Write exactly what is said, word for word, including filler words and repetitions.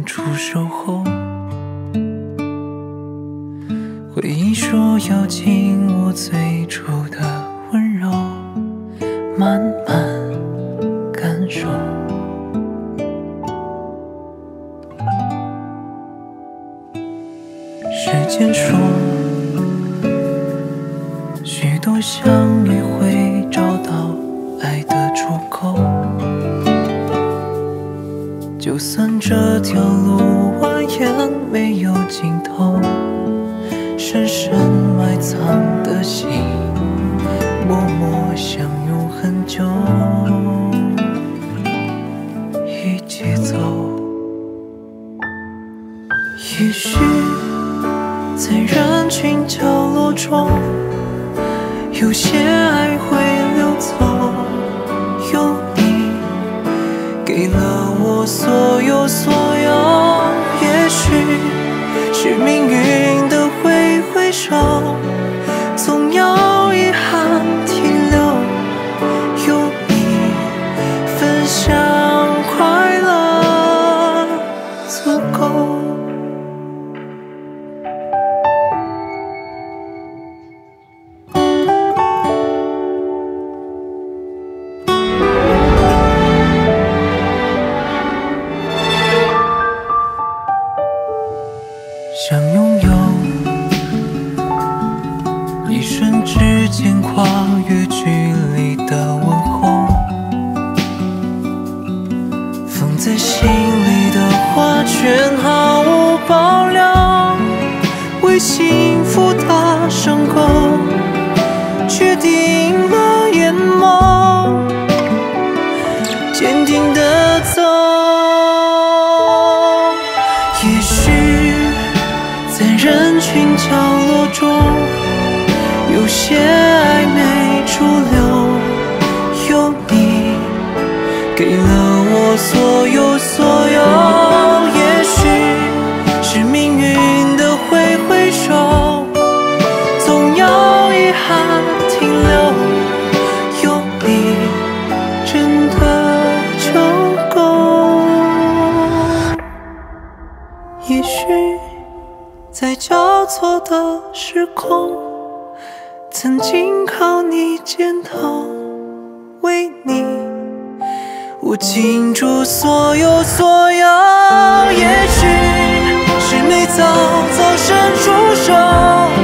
当初守候。回忆说要紧我最初的温柔，慢慢感受。时间说，许多相遇会找到爱的出口，就算这条路蜿蜒没有尽头，深深埋藏的心，默默相拥很久，一起走。也许在人群角落中，有些爱会溜走，有你给了我所有所有。也许是命运的挥挥手，总有遗憾停留，有你分享快乐足够。想拥有一瞬之间跨越距离的问候，放在心里的话全毫无保留，为幸福打上勾，决定了眼眸，坚定地走。也许在人群角落中，有些爱没驻留，有你给了我所有所有。也许是命运的挥挥手，总有遗憾停留，有你真的就够。也许在交错的时空，曾经靠你肩头，为你我倾注所有所有。也许是没早早伸出手，